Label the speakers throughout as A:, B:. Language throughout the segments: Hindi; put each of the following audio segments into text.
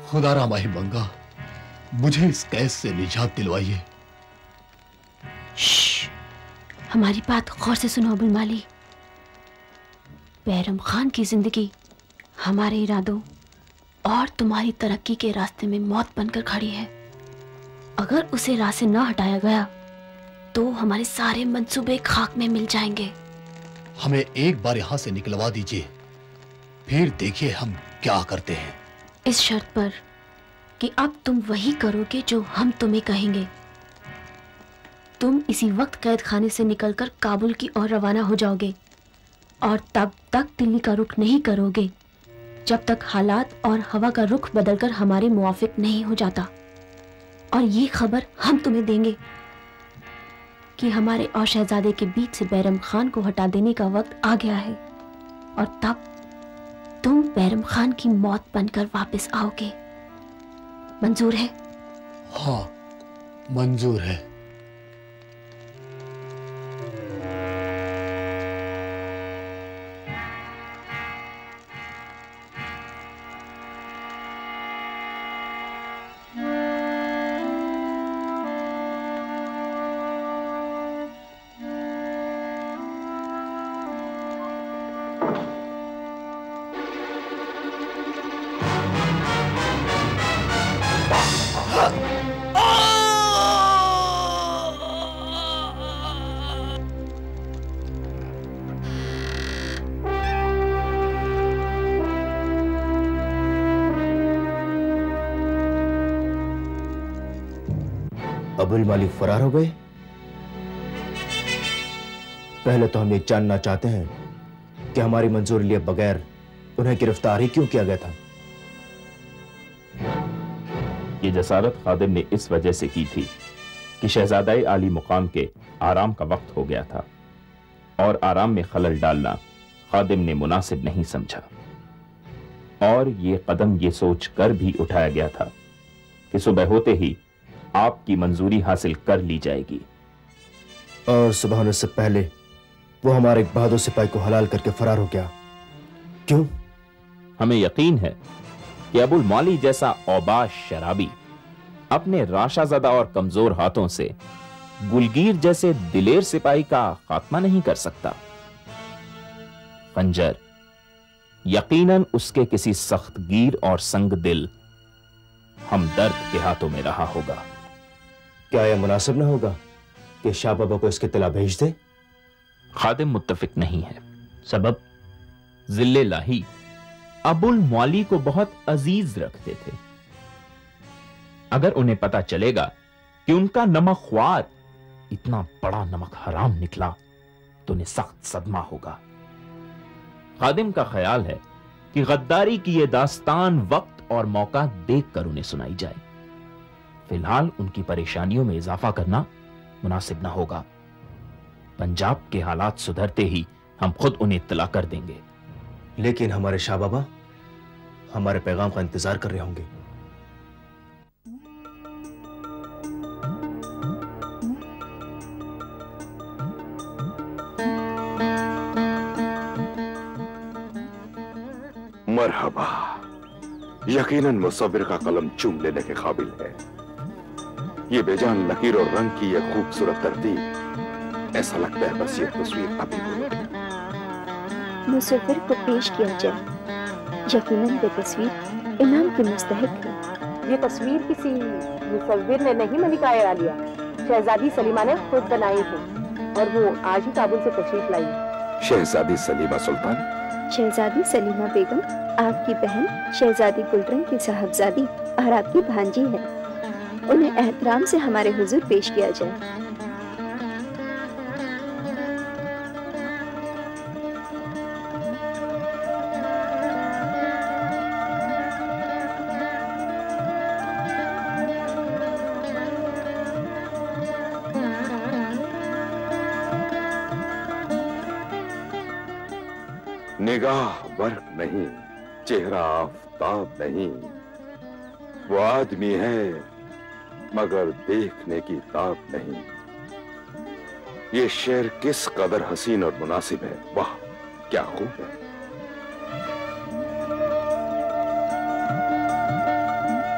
A: खुदारा माही मंगा, मुझे इस कैद से निजात दिलवाइए।
B: हमारी बात गौर से सुनो अबुल माली। बैरम खान की जिंदगी हमारे इरादों और तुम्हारी तरक्की के रास्ते में मौत बनकर खड़ी है। अगर उसे राह से न हटाया गया तो हमारे सारे मंसूबे खाक में मिल जाएंगे।
A: हमें एक बार यहां से निकलवा दीजिए, फिर देखिए हम क्या करते हैं।
B: इस शर्त पर कि अब तुम वही करोगे जो हम तुम्हें कहेंगे। तुम इसी वक्त कैद खाने से निकलकर काबुल की ओर रवाना हो जाओगे और तब तक दिल्ली का रुख नहीं करोगे जब तक हालात और हवा का रुख बदलकर हमारे मुआफिक नहीं हो जाता। और ये खबर हम तुम्हें देंगे कि हमारे और शहजादे के बीच से बैरम खान को हटा देने का वक्त आ गया है और तब तुम बैरम खान की मौत बनकर वापस आओगे। मंजूर है?
A: हाँ, मंजूर है।
C: अबुल मालिक फरार हो गए। पहले तो हम ये जानना चाहते हैं कि हमारी मंजूरी लिए बगैर उन्हें गिरफ्तार ही क्यों किया गया था।
D: ये जसारत खादिम ने इस वजह से की थी कि शहजादा आली मुकाम के आराम का वक्त हो गया था और आराम में खलल डालना खादिम ने मुनासिब नहीं समझा। और ये कदम ये सोच कर भी उठाया गया था कि सुबह होते ही आपकी मंजूरी हासिल कर ली जाएगी।
C: और सुबह होने से पहले वो हमारे एक बहादुर सिपाही को हलाल करके फरार हो गया। क्यों?
D: हमें यकीन है कि अबुल माली जैसा औबाश शराबी अपने राशाज़दा और कमजोर हाथों से गुलगीर जैसे दिलेर सिपाही का खात्मा नहीं कर सकता। खंजर यकीनन उसके किसी सख्तगीर और संग दिल हमदर्द के हाथों में रहा होगा।
C: क्या यह मुनासिब न होगा कि शाह बाबा को इसके तला भेज दे?
D: खादिम मुत्तफिक नहीं है। सबब जिल्ले लाही अबुल मौली को बहुत अजीज रखते थे। अगर उन्हें पता चलेगा कि उनका नमक ख्वार इतना बड़ा नमक हराम निकला तो उन्हें सख्त सदमा होगा। खादिम का ख्याल है कि गद्दारी की यह दास्तान वक्त और मौका देखकर उन्हें सुनाई जाए। फिलहाल उनकी परेशानियों में इजाफा करना मुनासिब ना होगा। पंजाब के हालात सुधरते ही हम खुद उन्हें इत्तला कर देंगे।
C: लेकिन हमारे शाह बाबा हमारे पैगाम का इंतजार कर रहे होंगे।
E: मरहबा, यकीनन मुसव्विर का कलम चूम लेने के काबिल है। ये बेजान लकीर और रंग की यह खूबसूरत तरतीब, ऐसा लगता है बस ये तस्वीर अभी
F: मुसव्विर को पेश किया जाए। यकीनन ये तस्वीर इनाम की मुस्तहिक है।
G: ये तस्वीर किसी मुसव्विर ने नहीं मलिका आलिया, शहजादी सलीमा ने खुद बनाई है और वो आज ही काबुल से तशरीफ लाई।
E: शहजादी सलीमा सुल्तान?
F: शहजादी सलीमा बेगम आपकी बहन शहजादी गुलरंग की साहबजादी और आपकी भांजी है। उन्हें एहतराम से हमारे हुजूर पेश किया जाए।
E: निगाह बर्क नहीं, चेहरा आफताब नहीं, वो आदमी है मगर देखने की ताब नहीं। ये शेर किस कदर हसीन और मुनासिब है। वाह क्या खूब है।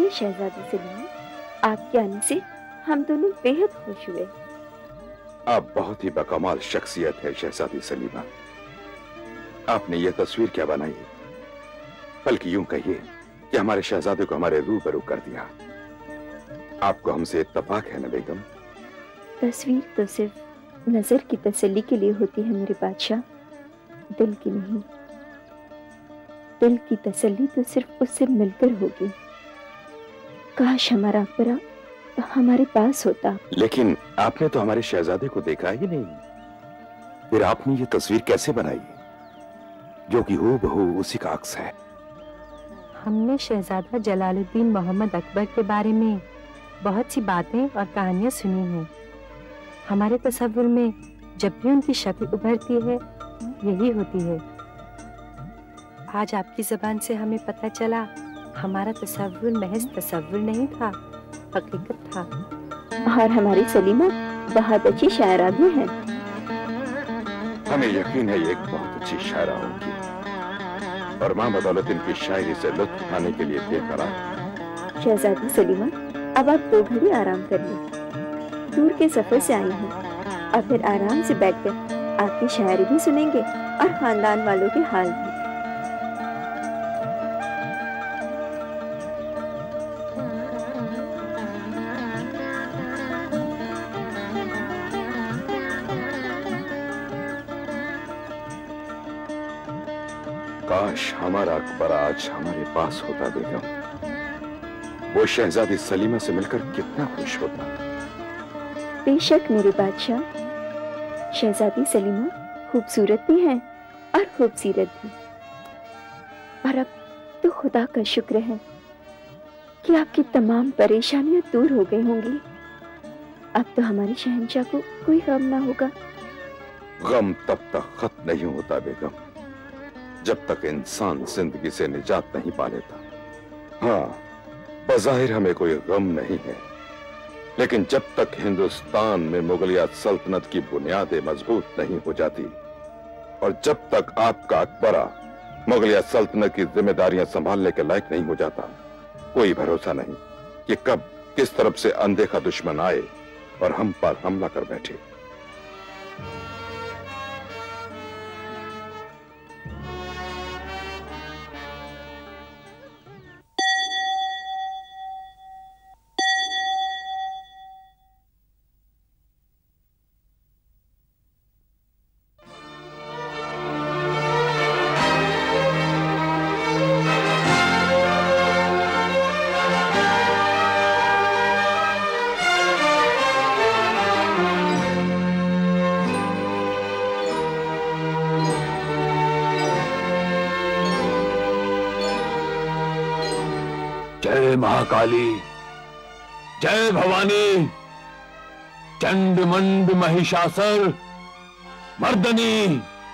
F: जी शहजादी सलीमा, आपके आने से हम दोनों बेहद खुश हुए।
E: आप बहुत ही बकमाल शख्सियत है शहजादी सलीमा। आपने यह तस्वीर क्या बनाई, बल्कि यूं कहिए कि हमारे शहजादे को हमारे रूबरू कर दिया। आपको हमसे इत्तेफाक है ना बेगम?
F: तस्वीर तो सिर्फ नजर की तसल्ली के लिए होती है मेरे बादशाह, दिल की नहीं। दिल की तसल्ली तो सिर्फ उससे मिलकर होगी। काश हमारा अकबर हमारे पास होता।
E: लेकिन आपने तो हमारे शहजादे को देखा ही नहीं, फिर आपने ये तस्वीर कैसे बनाई जो कि हूबहू उसी का अक्स है?
G: हमने शहजादा जलालुद्दीन मोहम्मद अकबर के बारे में बहुत सी बातें और कहानियां सुनी हैं। हमारे तसव्वुर में जब भी उनकी शक्ल उभरती है यही होती है। आज आपकी ज़बान से हमें पता चला हमारा तसव्वुर महज तसव्वुर नहीं था, हकीकत था।
F: और हमारी सलीमा बहुत अच्छी शायरा भी है।
E: हमें यकीन है ये एक बहुत अच्छी शायरा होगी और मां बदौलत इनकी शायरी से लुत्फ उठाने के लिए बेकरार।
F: शहजादी सलीमा, अब आप 2 घड़ी आराम कर लें। दूर के सफर से आई हैं और फिर आराम से बैठकर आपकी शायरी भी सुनेंगे और खानदान वालों के हाल भी।
E: काश हमारा अकबर आज हमारे पास होता बेगम, वो शहजादी सलीमा से मिलकर कितना खुश होता।
F: बेशक मेरे बादशाह, शहजादी सलीमा खूबसूरत भी हैं और खूबसीरत भी। और अब तो खुदा का शुक्र है कि आपकी तमाम परेशानियां दूर हो गई होंगी। अब तो हमारे शहंशाह को कोई गम ना होगा।
E: गम तब तक खत्म नहीं होता बेगम जब तक इंसान जिंदगी से निजात नहीं पा लेता। हाँ, बज़ाहिर हमें कोई गम नहीं है, लेकिन जब तक हिंदुस्तान में मुगलिया सल्तनत की बुनियादें मजबूत नहीं हो जाती और जब तक आपका अकबरा मुगलिया सल्तनत की जिम्मेदारियां संभालने के लायक नहीं हो जाता, कोई भरोसा नहीं कि कब किस तरफ से अनदेखा दुश्मन आए और हम पर हमला कर बैठे।
H: महाकाली, जय भवानी, चंड मंड महिषासुर मर्दनी।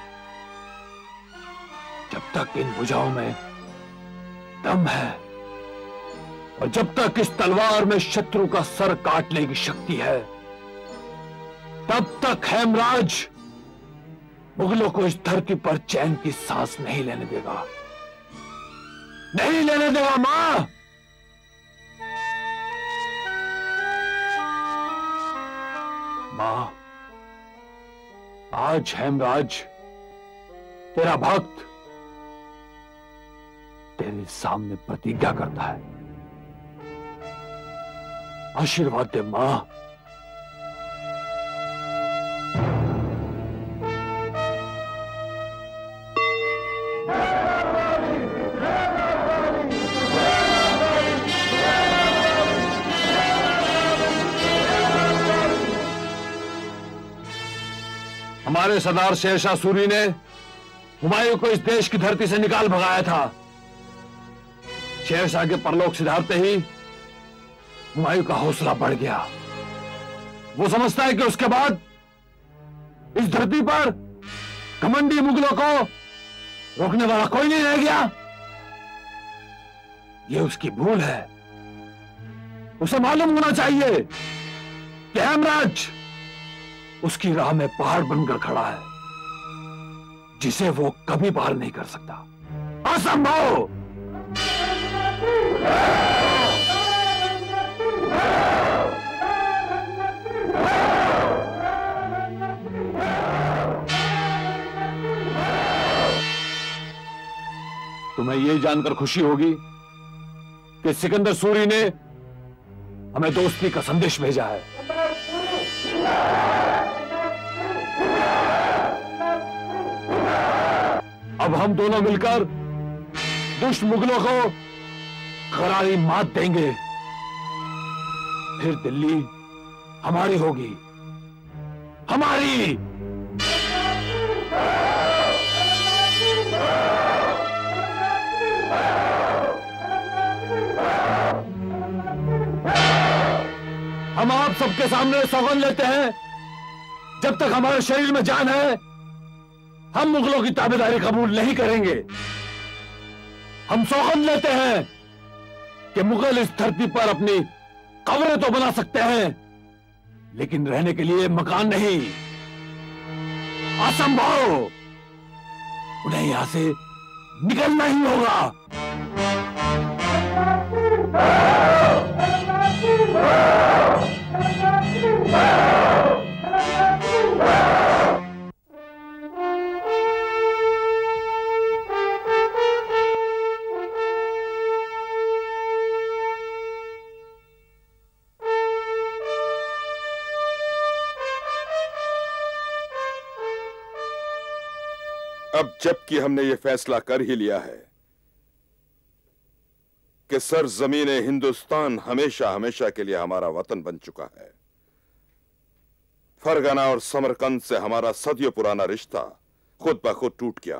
H: जब तक इन भुजाओं में दम है और जब तक इस तलवार में शत्रु का सर काटने की शक्ति है, तब तक हेमराज मुगलों को इस धरती पर चैन की सांस नहीं लेने देगा, नहीं लेने देगा। मां, मां, आज हेमराज तेरा भक्त तेरे सामने प्रतिज्ञा करता है। आशीर्वाद दे मां। हमारे सरदार शेरशाह सूरी ने हुमायूं को इस देश की धरती से निकाल भगाया था। शेरशाह के परलोक सिधारते ही हुमायूं का हौसला बढ़ गया। वो समझता है कि उसके बाद इस धरती पर घमंडी मुगलों को रोकने वाला कोई नहीं रह गया। ये उसकी भूल है। उसे मालूम होना चाहिए कि हेमराज उसकी राह में पहाड़ बनकर खड़ा है, जिसे वो कभी पार नहीं कर सकता। असंभव। तुम्हें ये जानकर खुशी होगी कि सिकंदर सूरी ने हमें दोस्ती का संदेश भेजा है। अब हम दोनों मिलकर दुष्ट मुगलों को करारी मात देंगे। फिर दिल्ली हमारी होगी, हमारी। हम आप सबके सामने सौगंध लेते हैं, जब तक हमारे शरीर में जान है हम मुगलों की ताबेदारी कबूल नहीं करेंगे। हम सौगंध लेते हैं कि मुगल इस धरती पर अपनी कब्रें तो बना सकते हैं, लेकिन रहने के लिए मकान नहीं। असंभव, उन्हें यहां से निकलना ही होगा।
E: अब जबकि हमने ये फैसला कर ही लिया है कि सरजमीन हिंदुस्तान हमेशा हमेशा के लिए हमारा वतन बन चुका है, फरगना और समरकंद से हमारा सदियों पुराना रिश्ता खुद ब खुद टूट गया।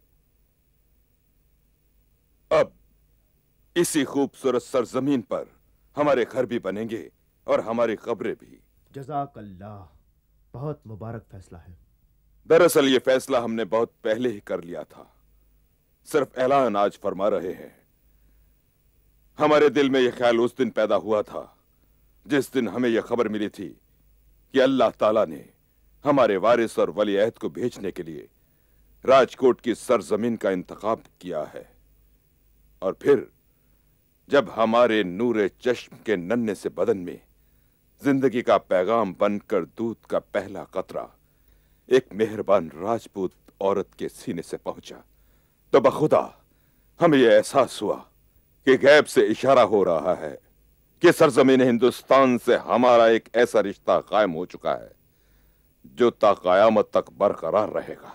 E: अब इसी खूबसूरत सरजमीन पर हमारे घर भी बनेंगे और हमारी कब्रें भी।
C: जज़ाकल्लाह, बहुत मुबारक फैसला है।
E: दरअसल ये फैसला हमने बहुत पहले ही कर लिया था, सिर्फ ऐलान आज फरमा रहे हैं। हमारे दिल में यह ख्याल उस दिन पैदा हुआ था जिस दिन हमें यह खबर मिली थी कि अल्लाह ताला ने हमारे वारिस और वली अहद को भेजने के लिए राजकोट की सरजमीन का इंतखाब किया है। और फिर जब हमारे नूरे चश्म के नन्हे से बदन में जिंदगी का पैगाम बनकर दूध का पहला कतरा एक मेहरबान राजपूत औरत के सीने से पहुंचा, तो बखुदा हमें यह एहसास हुआ कि गैब से इशारा हो रहा है कि सरजमीन हिंदुस्तान से हमारा एक ऐसा रिश्ता कायम हो चुका है जो ता क़यामत तक बरकरार रहेगा।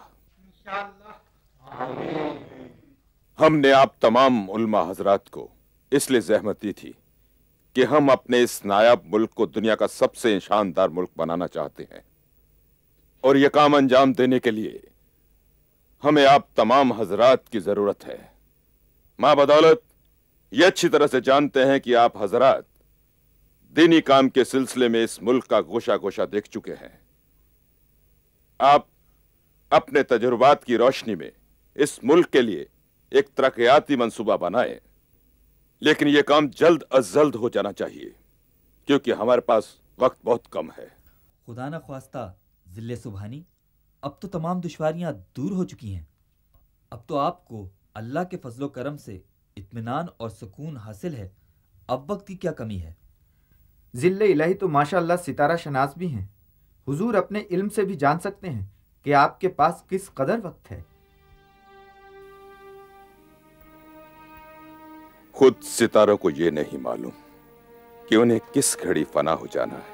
E: हमने आप तमाम उल्मा हजरात को इसलिए जहमत दी थी कि हम अपने इस नायाब मुल्क को दुनिया का सबसे शानदार मुल्क बनाना चाहते हैं, और यह काम अंजाम देने के लिए हमें आप तमाम हजरात की जरूरत है। मां बदौलत ये अच्छी तरह से जानते हैं कि आप हजरात दीनी काम के सिलसिले में इस मुल्क का गोशा गोशा देख चुके हैं। आप अपने तजुर्बात की रोशनी में इस मुल्क के लिए एक तरक्याती मंसूबा बनाएं, लेकिन यह काम जल्द अज जल्द हो जाना चाहिए क्योंकि हमारे पास वक्त बहुत कम है।
I: खुदा न ख्वास्ता जिल्ले सुबहानी, अब तो तमाम दुश्वारियां दूर हो चुकी हैं। अब तो आपको अल्लाह के फजलो करम से इत्मीनान और सुकून हासिल है। अब वक्त की क्या कमी है?
J: जिल्ले इलाही तो माशाअल्लाह सितारा शनास भी हैं। हुजूर अपने इल्म से भी जान सकते हैं कि आपके पास किस कदर वक्त है।
E: खुद सितारों को यह नहीं मालूम कि उन्हें किस घड़ी फना हो जाना है।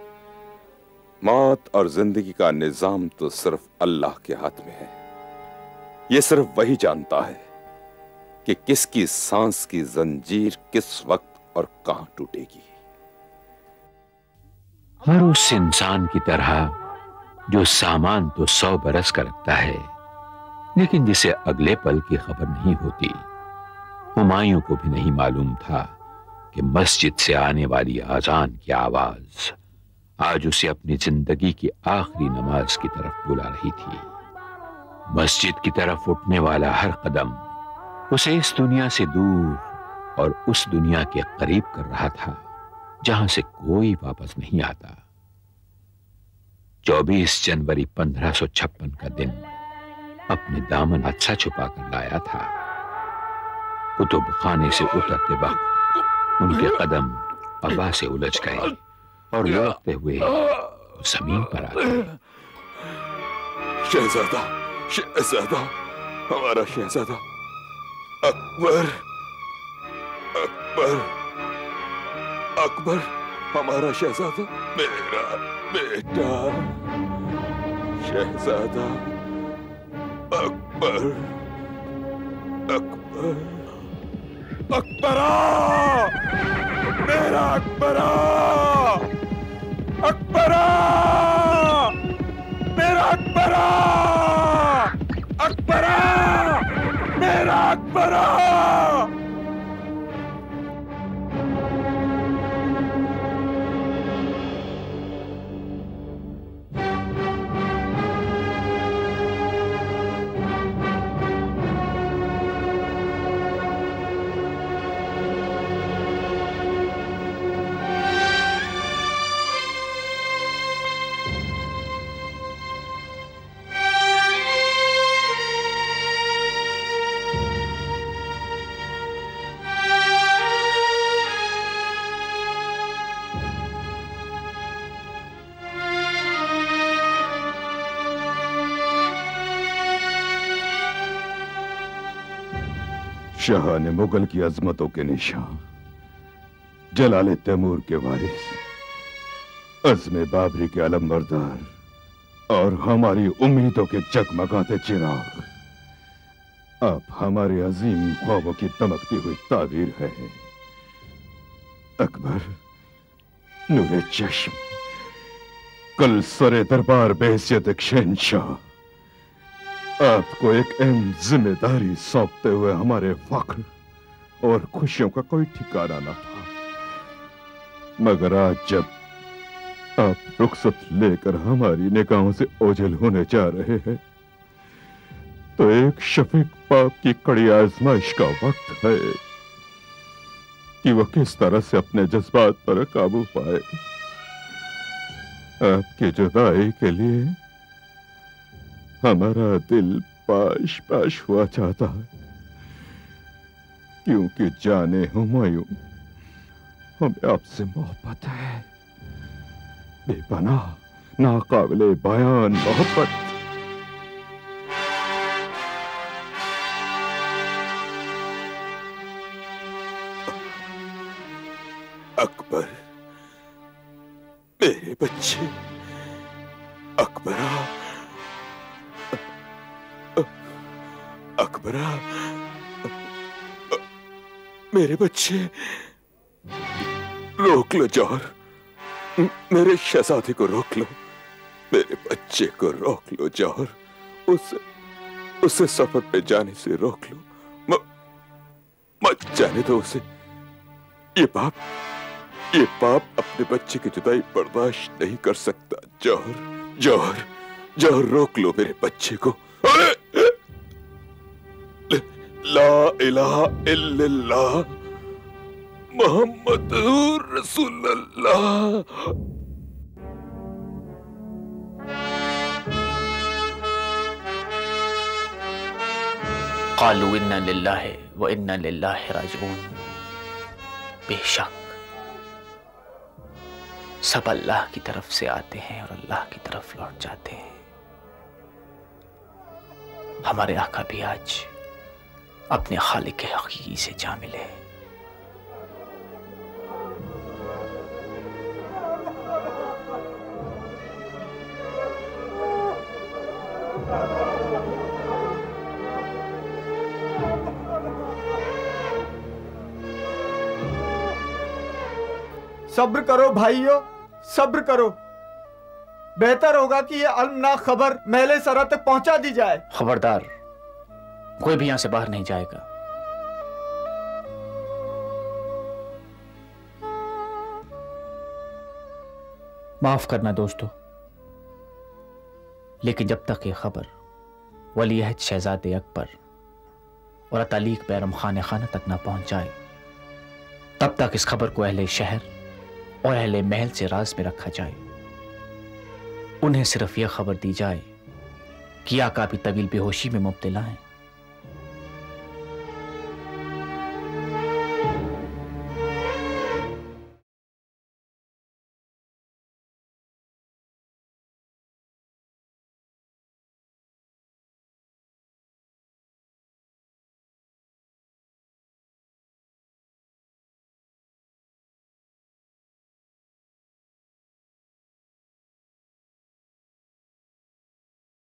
E: मौत और जिंदगी का निजाम तो सिर्फ अल्लाह के हाथ में है। यह सिर्फ वही जानता है कि किसकी सांस की जंजीर किस वक्त और कहां टूटेगी।
K: हर उस इंसान की तरह जो सामान तो 100 बरस का रखता है, लेकिन जिसे अगले पल की खबर नहीं होती। हुमायूं को भी नहीं मालूम था कि मस्जिद से आने वाली आजान की आवाज आज उसे अपनी जिंदगी की आखिरी नमाज की तरफ बुला रही थी। मस्जिद की तरफ उठने वाला हर कदम उसे इस दुनिया से दूर और उस दुनिया के करीब कर रहा था जहां से कोई वापस नहीं आता। 24 जनवरी 1556 का दिन अपने दामन अच्छा छुपा कर लाया था। कुतुब खाने से उतरते वक्त उनके कदम हवा से उलझ गए और लौटते हुए जमीन पर आ गए।
E: शहजादा, शहजादा, हमारा शहजादा, अकबर, अकबर, अकबर, हमारा शहजादा, मेरा बेटा शहजादा अकबर, अकबर, अकबरा, मेरा अकबरा, अकबरा, मेरा अकबरा, अकबरा, मेरा अकबरा। शाह ने मुगल की अजमतों के निशान, जलाले तैमूर के वारिस, अज़्मे बाबरी के अलमबरदार और हमारी उम्मीदों के जगमगाते चिराग, आप हमारे अजीम ख्वाबों की दमकती हुई ताबीर है। अकबर, नूरे चश्म, कल सरे दरबार बेहसियत एक शहंशाह आपको एक अहम जिम्मेदारी सौंपते हुए हमारे फख्र और खुशियों का कोई ठिकाना न था, मगर आज जब आप रुखसत लेकर हमारी निगाहों से ओझल होने जा रहे हैं तो एक शफीक बाप की कड़ी आजमाइश का वक्त है कि वह किस तरह से अपने जज्बात पर काबू पाए। आपकी जुदाई के लिए हमारा दिल पाश पाश हुआ चाहता है, क्योंकि जाने हुमायूं हमें आपसे मोहब्बत है, बेपनाह नाकाबिले बयान मोहब्बत। अकबर, मेरे बच्चे, अकबरा, अकबरा, मेरे बच्चे, रोक लो जौहर, मेरे शहजादे को रोक लो, मेरे बच्चे को रोक लो जौहर, उसे सफर पे जाने से रोक लो, मत जाने दो उसे। ये बाप अपने बच्चे की जुदाई बर्दाश्त नहीं कर सकता। जौहर, जौहर, जौहर, रोक लो मेरे बच्चे को। अरे ला इलाहा इल्लल्लाह मुहम्मदुर रसूलुल्लाह।
L: क़ालू इन्ना लिल्लाहि व इन्ना लिल्लाहि राजिऊन। बेशक सब अल्लाह की तरफ से आते हैं और अल्लाह की तरफ लौट जाते हैं। हमारे आका भी आज अपने खालिक के हकीकी से जा मिले।
J: सब्र करो भाइयों, सब्र करो। बेहतर होगा कि यह अलमनाक खबर मेले सरा तक पहुंचा दी जाए।
L: खबरदार, कोई भी यहां से बाहर नहीं जाएगा। माफ करना दोस्तों, लेकिन जब तक ये खबर वलीअहद शहजादे अकबर और अतालीक बैरम खाने खाना तक ना पहुंच जाए, तब तक इस खबर को अहले शहर और अहले महल से राज में रखा जाए। उन्हें सिर्फ यह खबर दी जाए कि आका भी तवील बेहोशी में मुब्तला है